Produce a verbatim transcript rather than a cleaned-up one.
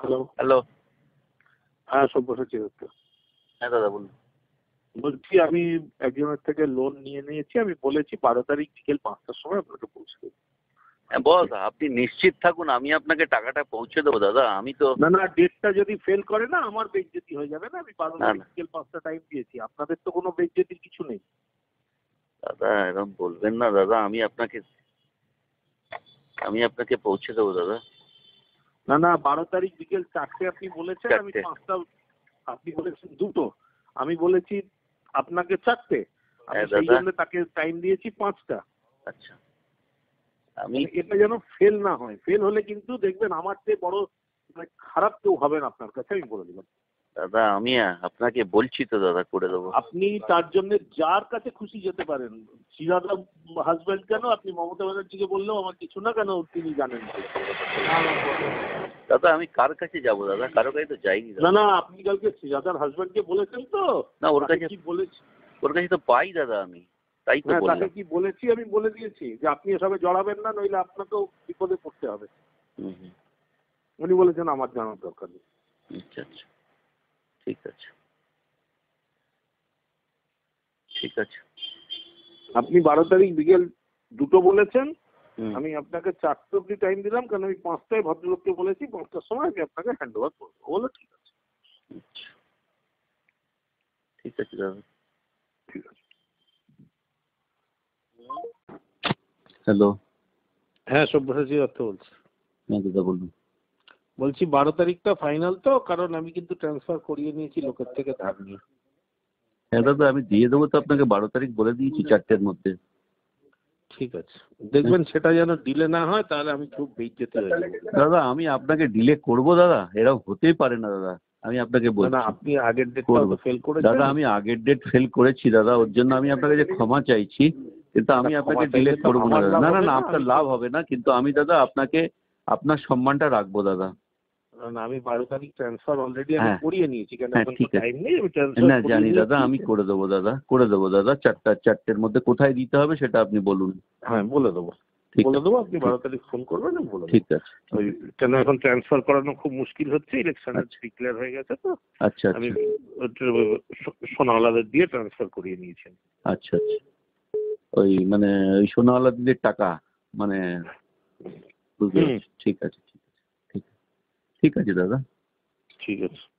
Hello. Hello. হ্যাঁ, সব্যসাচী দত্ত। হ্যাঁ দাদা বলুন। বলছি আমি একজনের থেকে লোন নিয়ে নিয়েছি। আমি বলেছি বারো তারিখ বিকেল পাঁচটার সময় আপনাকে পৌঁছে দেবো। হ্যাঁ বস, আপনি নিশ্চিত থাকুন, আমি আপনাকে টাকাটা পৌঁছে দেবো দাদা। আমি তো না, না, ডেটটা যদি ফেল করে না আমার বেইজ্জতি হয়ে যাবে না? আমি বারো না তারিখ না বিকেল পাঁচটা টাইম দিয়েছি। আপনাদের তো কোনো বেইজ্জতির কিছু নেই। দাদা, এরকম বলবেন না দাদা। আমি আপনাকে আমি আপনাকে পৌঁছে দেবো দাদা। না, না, বারো তারিখ বিকেল চারটে আপনি বলেছেন, আমি চারটে পাঁচটা। আপনি বলেছেন দুটো, আমি বলেছি আপনাকে চারটে। আমি হ্যাঁ সেই দাদা। জন্য তাকে টাইম দিয়েছি পাঁচটা। আচ্ছা, আমি মানে এটা যেন ফেল না হয়। ফেল হলে কিন্তু দেখবেন আমার চেয়ে বড় মানে খারাপ কেউ হবেন আপনার কাছে, আমি বলে দিলাম। দাদা আমি আপনাকে বলছি তো দাদা, করে দেবো। আপনি তার জন্য যার কাছে খুশি যেতে পারেন। শ্রীরাধা হাজব্যান্ড কেন, আপনি মমতা ব্যানার্জিকে বললেও আমার কিছু না, কেন তিনি জানেন ভালো। দাদা আমি কার কাছে যাবো দাদা? কারো কাছে তো যাইনি না, দাদা। না, আপনি কালকে শ্রীরাধার হাজব্যান্ডকে বলেছেন তো? না, ওর তাকে কাছে কি বলেছি? ওর কাছে তো পাই দাদা আমি, তাই তো হ্যাঁ, তাকে বললাম। কি বলেছি? আমি বলে দিয়েছি যে আপনি এসবে জড়াবেন না, নইলে আপনাকেও বিপদে পড়তে হবে। হুম হুম। উনি বলেছেন আমার জানার দরকার নেই। আচ্ছা আচ্ছা, ঠিক আছে ঠিক আছে। আপনি বারো তারিখ বিকেল দুটো বলেছেন, হুম। আমি আপনাকে চারটে অব্দি টাইম দিলাম, কারণ আমি পাঁচটায় ভদ্রলোককে বলেছি পাঁচটার সময় আমি আপনাকে হ্যান্ড ওভার করবো। বলো ঠিক আছে। আচ্ছা, ঠিক আছে দাদা। ঠিক আছে। হ্যালো। হ্যাঁ, সব্যসাচী দত্ত বলছি। হ্যাঁ দাদা বলুন। বলছি বারো তারিখটা ফাইনাল তো? কারণ আমি কিন্তু ট্রান্সফার করিয়ে নিয়েছি লোকের থেকে ধার নিয়ে। হ্যাঁ দাদা, আমি দিয়ে দেবো তো আপনাকে, বারো তারিখ বলে দিয়েছি চারটের মধ্যে। ঠিক আছে, দেখবেন সেটা যেন ডিলে না হয়, তাহলে আমি খুব বেইজ্জতি হয়ে যাবো। দাদা আমি আপনাকে ডিলে করবো দাদা? এরকম হতেই পারে না দাদা, আমি আপনাকে না, না, বলছি। আপনি আগের ডেটটা করবো তো ফেল করেছেন। দাদা, আমি আগের ডেট ফেল করেছি দাদা, ওর জন্য আমি আপনাকে যে ক্ষমা চাইছি, কিন্তু আমি না, আপনাকে ক্ষমা ডিলে চাইলে তো করবো না আমার দাদা। লাভ না না হবে না, না, আপনার আমি লাভ তো- হবে না, কিন্তু আমি দাদা আপনাকে আপনার সম্মানটা রাখবো দাদা। না, আমি বারো তারিখ ট্রান্সফার অলরেডি আমি হ্যাঁ করিয়ে নিয়েছি, কেন হ্যাঁ, এখন তো ঠিক আছে। টাইম নেই। আমি না ট্রান্সফার করিয়ে জানি দাদা, আমি নিয়েছি। করে দেবো দাদা, করে দেবো দাদা। চারটা চারটের মধ্যে কোথায় দিতে হবে সেটা আপনি বলুন। হ্যাঁ, বলে দেবো। ঠিক বলে আছে, দেবো, আপনি ঠিক- বারো তারিখ ফোন করবেন, আমি বলে দেবো। ঠিক আছে। ওই কেন এখন ট্রান্সফার করানো খুব মুশকিল হচ্ছে, ইলেকশন আচ্ছা ডিক্লেয়ার হয়ে গেছে তো। আচ্ছা আমি আচ্ছা সোনাওয়ালাদের দিয়ে ট্রান্সফার করিয়ে নিয়েছি। আচ্ছা আচ্ছা। ওই মানে ওই সোনাওয়ালা দিদির টাকা মানে বুঝতে হুম। পারছি। ঠিক আছে ঠিক আছে ঠিক আছে ঠিক আছে দাদা। ঠিক আছে।